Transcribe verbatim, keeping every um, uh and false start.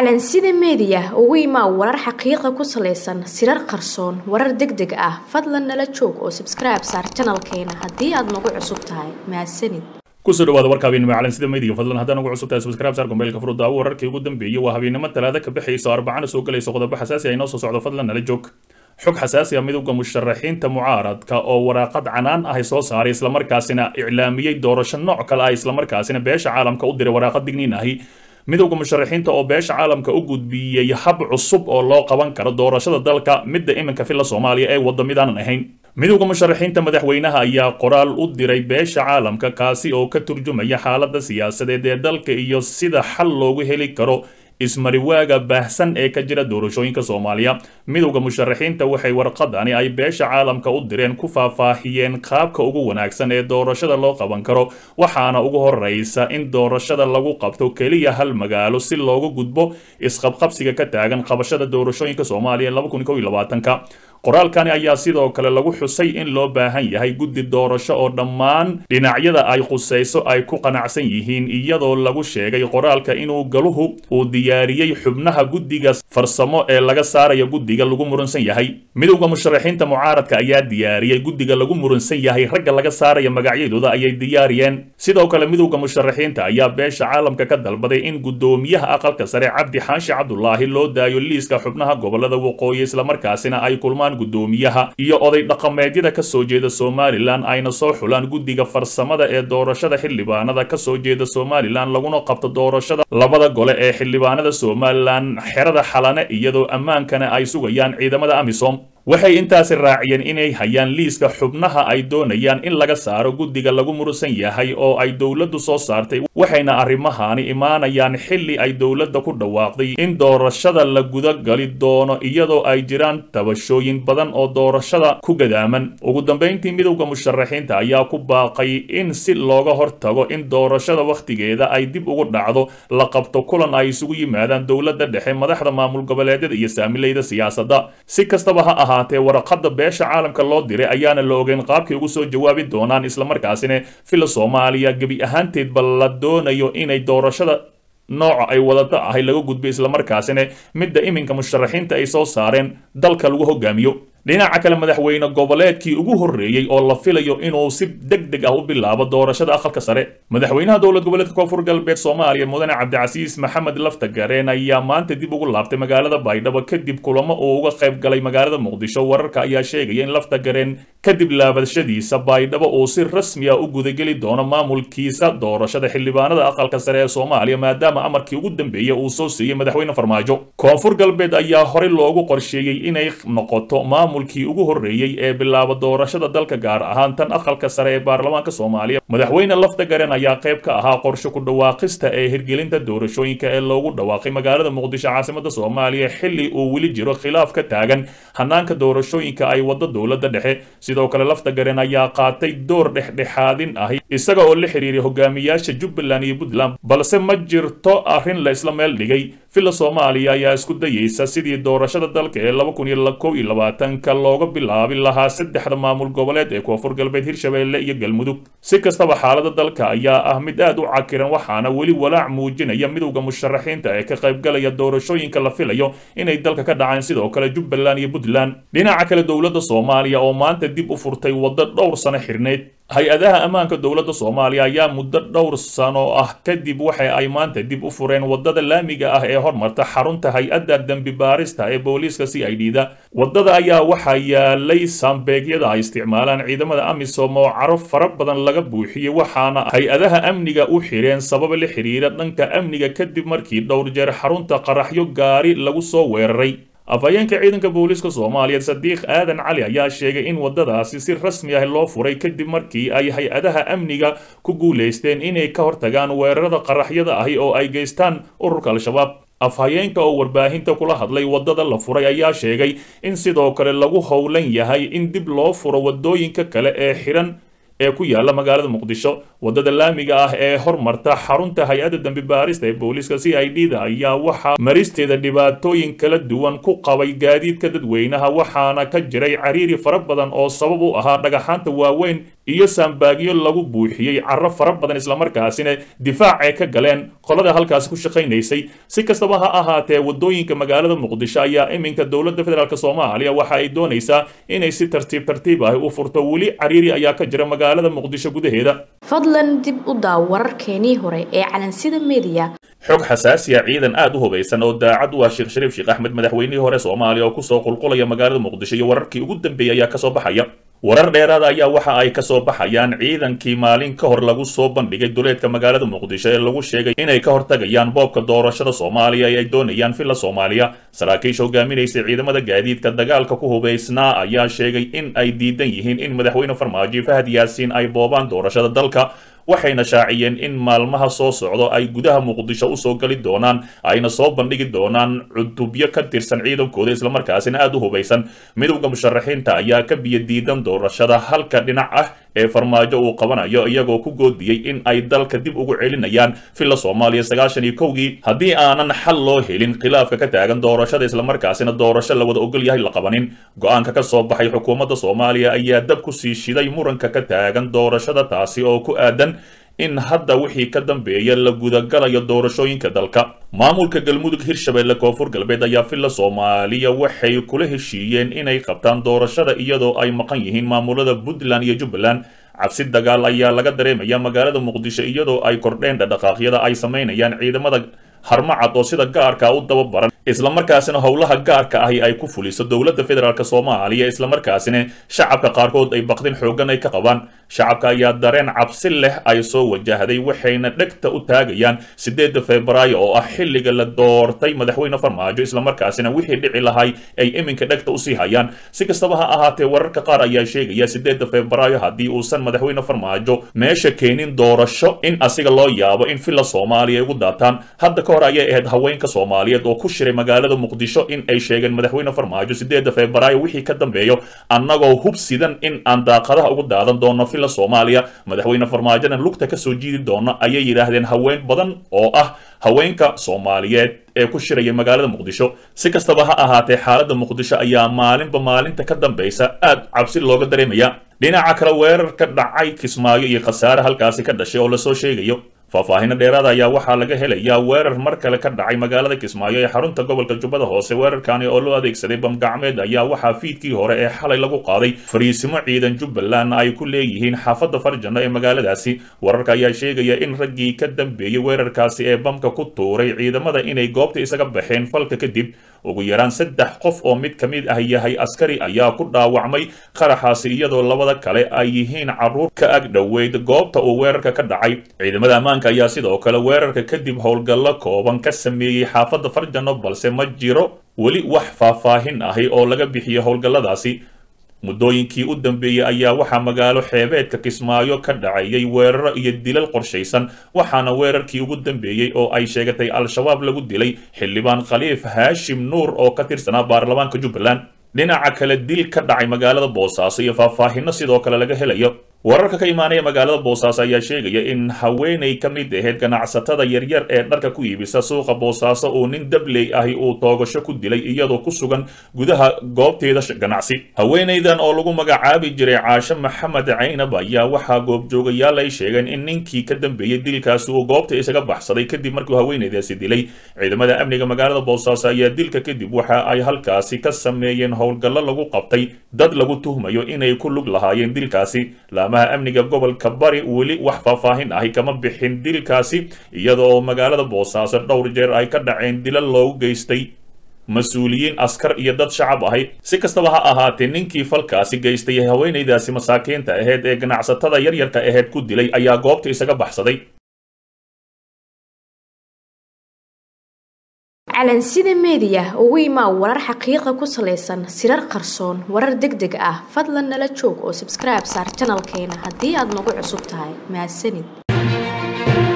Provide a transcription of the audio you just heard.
calansida media ugu imaa warar xaqiiqo ku saleysan sirar qarsoon warar degdeg ah fadlan nala joog oo subscribe saar channelkeena haddii aad nagu cusub tahay mahadsanid kusoo dhawaada warka habeenimo calansida media fadlan haddaan ugu cusub tahay subscribe saar gombeelka furudda wararkii ugu dambeeyay waa habeenimo talaada ka bixayso arbacana soo galayso qodobo xasaasi ah inoo soo socdo fadlan nala joog xog xasaasi ah midowga musharaxiinta mucaaradka oo waraaqad canaan ah soo saaray isla markaasina iclaamiyay doorasho nooc kale ah isla markaasina beesha caalamka u diray waraaqad digniin ah midowga musharaxiinta oo beesha caalamka u gudbiyay hab cusub oo loo qaban karo doorashada dalka midda iminka filla Soomaaliya ee wadamidaan ahayn midowga musharaxiinta madaxweynaha ayaa qoraal u diray beesha caalamka kaasi oo ka turjumaya xaaladda siyaasadeed ee dalka iyo sida xal loogu heli karo ismariwaaga baahsan ee ka jira doorashooyinka Soomaaliya midowga musharaxiinta waxay warqadani ay beesha caalamka u direen ku faahfaahiyeen qaabka ugu wanaagsan ee doorashada loo qaban karo waxaana ugu horeysa in doorashada lagu qabto kaliya hal magaalo si loogu gudbo isqabqabsiga ka taagan qabashada doorashooyinka Soomaaliya laba kun iyo labaatan ka qoraalkani ayaa sidoo kale lagu xusay in loo baahan yahay guddi doorasho oo dhammaan dhinacyada ay qusayso ay ku qanacsan yihiin iyadoo lagu sheegay qoraalka inuu galuhu uu diyaariyay xubnaha guddiga farsamo ee laga saarayo guddiga lagu muransan yahay midowga musharaxiinta mucaaradka ayaa diyaariyay guddiga lagu muransan yahay ragga laga saarayo magacyadooda ayay diyaariyeen sidoo kale midowga musharaxiinta ayaa beesha caalamka ka dalbaday in gudoomiyaha aqalka sare Cabdi Xaashi Cabdullaahi loo daayo liiska xubnaha gobolada waqooyi isla markaasina ay kulmaan gudoomiyaha iyo oday dhaqameedyada ka soo jeeda Somaliland ayna soo xulaan guddiga farsamada ee doorashada xildhibaanada ka soo jeeda Somaliland laguna qabto doorashada labada gole ee xildhibaanada Somaliland xerada xalane iyadoo ammaankana ay sugayaan ciidamada AMISOM waxay intaas raaciyeen inay hayaan liiska xubnaha ay doonayaan in laga saaro guddiga lagu murusan yahay oo ay dawladdu soo saartay waxayna arrimahani imaanayaan xilli ay dawladda ku dhawaaqday in doorashada la guda gali doono iyadoo ay jiraan tabashooyin badan oo doorashada ku gadaaman ugu dambeyntii midowga musharaxiinta ayaa ku baaqay in si looga hortago in doorashada waqtigeeda ay dib ugu dhacdo la qabto kulan ay isugu yimaadaan dawladda dhexe madaxda maamul goboleedyada iyo saamilayda siyaasadda si kastaba ha ahaatee warqadda beesha caalamka loo diray ayaana la ogeyn qaabkii ugu soo jawaabi doonaan isla markaasina filla Soomaaliya gabi ahaanteed bal la doonayo inay doorashada nooca ay wadada ahay laga gudbo isla markaasina midda iminka musharaxiinta ay soo saareen dalka lagu hogaamiyo dhinaca kale madaxweyne goboleedkii ugu horeeyay oo la filayo inuu si degdeg ah u bilaabo doorashada aqalka sare madaxweynaha dowlad goboleedka koonfur galbeed Soomaaliya mudane Cabdicasiis Maxamed Laftagareen ayaa maanta dib ugu laabtay magaalada Baydhabo kadib kulamo uu uga qayb galay magaalada Muqdisho wararka ayaa sheegaya in Laftagareen kadib laabashadiisa Baydhabo uu si rasmi ah u gudageli doono maamulkiisa doorashada xildhibaanada aqalka sare ee Soomaaliya maadaama amarkii ugu dambeeyay uu soo siiyay madaxweyne Farmaajo koonfur galbeed ayaa hore loogu qorsheeyay inay noqoto maamulkii ugu horeeyay ee bilaabo doorashada dalka gaar ahaan tan aqalka sare ee baarlamaanka Soomaaliya madaxweyne Laftagareen ayaa qayb ka ahaa qorshe ku dhawaaqista ee hirgelinta doorashooyinka ee loogu dhawaaqay magaalada Muqdisho caasimadda Soomaaliya xilli uu weli jiro khilaaf ka taagan hanaanka doorashooyinka ay wada dawladda dhexe sidoo kale Laftagareen ayaa qaatay door dhexdhexaadin ah isaga oo la xiriiray hogaamiyaasha Jubbaland iyo Puntland balse ma jirto arrin la isla meel dhigay filla Soomaaliya ayaa isku dayaysa sidii doorashada dalka ee laba kun iyo labaatan ka looga bilaabi lahaa saddexda maamul goboleed ee koonfur galbeed Hirshabeelle iyo Galmudug si kastaba xaaladda dalka ayaa ah mid aad u cakiran waxaana weli walaac muujinaya midowga musharaxiinta ee ka qayb galaya doorashooyinka la filayo inay dalka ka dhacaan sidoo kale Jubbaland iyo Puntland dhinaca kale dawladda Soomaaliya oo maanta dib u furtay waddo dhowr sano xirneed hay-adaha ammaanka dawladda Soomaaliya ayaa muddo dhowr sano ah kadib waxa ay maanta dib u fureen wadada laamiga ah ee hormarta xarunta hay-adda dambi baarista ee booliiska C I D da wadada ayaa waxa yaalay sambeegyada ay isticmaalaan ciidamada AMISOM oo caraf fara badan laga buuxiyay waxaana hay-adaha amniga u xireen sabab la xiriira dhanka amniga kadib markii dhowr jeer xarunta qaraxyo gaari lagu soo weeraray afayeenka ciidanka booliiska Soomaaliya Sadiq Aadan Cali ayaa sheegay in wadadaasi si rasmi ah loo furay kadib markii ay hay-adaha amniga ku guuleysteen inay ka hortagaan weerarada qaraxyada ah oo ay geystaan ururka Al-Shabaab afhayeenka oo warbaahinta kula hadlay wadada la furay ayaa sheegay in sidoo kale lagu howlan yahay in dib loo furo wadooyinka kale ee xiran ee ku yaala magaalada Muqdisho wadada laamiga ah ee hormarta xarunta hay-adda dambi baarista ee booliiska C I D da ayaa waxa maristeeda dhibaatooyin kala duwan ku qabay gaadiidka dadweynaha waxaana ka jiray cariiri fara badan oo sabab u ahaa dhagaxaanta waaweyn iyo sambaagyo lagu buuxiyay carro fara badan isla markaasina difaac ay ka galeen qolada halkaasi ku shaqaynaysay. Si kastaba ha ahaatee wadooyinka magaalada muqdisho ayaa iminka dowladda federaalk soomaaliya waxa ay doonaysaa inay si tartiib tartiib ah u furto. weli cariiri ayaa ka jira magaalada muqdisho gudaheeda. fadlan dib u daaw wararkeenii hore ee calansida media. xog xasaasi ah, ciidan aad u hubaysan oo daacad u ah Sheekh Shariif Sheekh Axmed madaxweynihii hore Soomaaliya oo ku soo qulqulaya magaalada muqdisho iyo wararkii ugu dambeeyay ayaa ka soo baxaya. warar dheeraad ayaa waxa ay ka soo baxayaan ciidankii maalin ka hor lagu soo bandhigay duleedka magaalada muqdisho ee lagu sheegay inay ka hortagayaan boobka doorashada Soomaaliya ee ay doonayaan filla Soomaaliya. saraakiisha hogaaminaysa ciidamada gaadiidka dagaalka ku hubaysnaa ayaa sheegay in ay diidan yihiin in madaxweyne Farmaajo Fahad Yaasiin ay boobaan doorashada dalka, waxayna shaaciyeen in maalmaha soo socdo ay gudaha muqdisho u soo gali doonaan ayna soo bandhigi doonaan cutubyo ka tirsan ciidankooda isla markaasina aad u hubaysan. midowga musharaxiinta ayaa ka biyo diidan doorashada halka dhinac ah ee Farmaajo uu qabanayo, iyagoo ku goodiyey in ay dalka dib ugu celinayaan filla Soomaaliya sagaashan iyo kowgii haddii aanan xal loo helin khilaafka ka taagan doorashada isla markaasina doorasho la wada ogol yahay la qabanin. go'aanka ka soo baxay xukuumadda Soomaaliya ayaa dab ku sii shiday muranka ka taagan doorashada, taasi oo ku aadan in hadda wixii ka dambeeya la gudagalayo doorashooyinka dalka. maamulka Galmudug, Hirshabelle, Koonfur Galbeed ayaa filla Soomaaliya waxay kula heshiiyeen inay qabtaan doorashada iyadoo ay maqan yihiin maamulada Puntland iyo Jubbaland. cabsi dagaal ayaa laga dareemaya magaalada muqdisho iyadoo ay kordheen dhaqdhaqaaqyada ay sameynayaan ciidamada harmacad oo sida gaarka u dababaran isla markaasina howlaha gaarka ahi ay ku fuliso dowladda federaalk Soomaaliya, isla markaasina shacabka qaarkood ay baqdin xoogan ay ka qabaan. shacabka ayaa dareen cabsi leh ay soo wajahday, waxayna dhegta u taagayaan sideedda Febraayo oo ah xilliga la doortay madaxweyne Farmaajo, isla markaasina wixii dhici lahay ay iminka dhegta u sii hayaan. si kastaba ha ahaatee wararka qaar ayaa sheegaya sideedda Febraayo haddii uusan madaxweyne Farmaajo meesha keenin doorasho in asiga loo yaabo in filla Soomaaliya ay ugu daataan. hadda ka hor ayay ahayd haweenka Soomaaliyeed oo ku shiray magaalada muqdisho in ay sheegeen madaxweyne Farmaajo sideedda Febraayo wixii ka dambeeyo annagoo hubsidan in aan daaqadaha ugu daadan doono filla Soomaaliya, madaxweyne Farmaajona lugta ka soo jiidi doona ayay yiraahdeen haween badan oo ah haweenka Soomaaliyeed ee ku shiraya magaalada muqdisho. si kastaba ha ahaatee xaaladda muqdisho ayaa maalinba maalinta ka dambaysa aad cabsi looga dareemaya. dhinaca kale weerar ka dhacay Kismaayo iyo khasaare halkaasi ka dhashay oo la soo sheegayo. faahfaahin dheeraad ayaa waxaa laga helayaa weerar mar kale ka dhacay magaalada Kismaayo ee xarunta gobolka Jubbada Hoose. weerarkani oo loo adeegsaday bam gacmeed ayaa waxaa fiidkii hore ee xalay lagu qaaday fariisimo ciidan Jubbaland ay ku leeyihiin xaafadda Farjano ee magaaladaasi. wararka ayaa sheegaya in raggii ka dambeeyay weerarkaasi ee bamka ku tuuray ciidamada inay goobta isaga baxeen falka kadib. ugu yaraan saddex qof oo mid ka mid ah yahay askari ayaa ku dhaawacmay qaraxaasi, iyadoo labada kale ay yihiin carruur ka ag dhoweyd goobta uu weerarka ka dhacay. ciidamada ammaanka ayaa sidoo kale weerarka kadib howlgallo kooban ka sameeyey xaafadda Farjano, balse ma jiro weli wax faahfaahin ahi oo laga bixiyo howlgalladaasi. muddooyinkii u dambeeyay ayaa waxaa magaalo xeebeedka Kismaayo ka dhacayay weeraro iyo dilal qorshaysan, waxaana weerarkii ugu dambeeyay oo ay sheegatay Al-Shabaab lagu dilay xildhibaan Khaliif Haashim Nuur oo ka tirsanaa baarlamaanka Jubbaland. dhinaca kale dil ka dhacay magaalada Boosaaso iyo faahfaahinno sidoo kale laga helayo. wararka ka imaanaya magaalada Boosaaso ayaa sheegaya in haweeney ka mid ahayd ganacsatada yaryar ee dharka ku iibisa suuqa Boosaaso oo nin dabley ahi uu toogasho ku dilay iyadoo ku sugan gudaha goobteeda ganacsi. haweeneydan oo lagu magacaabi jiray Caasho Maxamed Caynab ayaa waxaa goobjoogayaal ay sheegeen in ninkii ka dambeeyay dilkaasi uu goobta isaga baxsaday kadib markii haweeneydaasi dilay. ciidamada amniga magaalada Boosaaso ayaa dilka kadib waxa ay halkaasi ka sameeyeen howlgallo lagu qabtay dad lagu tuhmayo inay ku lug lahaayeen dilkaasi. laamaha amniga gobolka Bari weli wax faahfaahin ahi kama bixin dilkaasi, iyadoo magaalada Boosaaso dhowr jeer ay ka dhaceen dilal loogu geystay mas-uuliyiin, askar iyo dad shacab ahi. si kastaba ha ahaatee ninkii falkaasi geystay haweeneydaasi masaakiinta ahayd ee ganacsatada yaryarka ahayd ku dilay ayaa goobta isaga baxsaday. calansida media ugu imaa warar xaqiiqa ku saleysan sirar qarsoon warar degdeg ah. fadlan nala joog oo subscribe saar channelkeena haddii aad nagu cusub tahay. mahadsanid.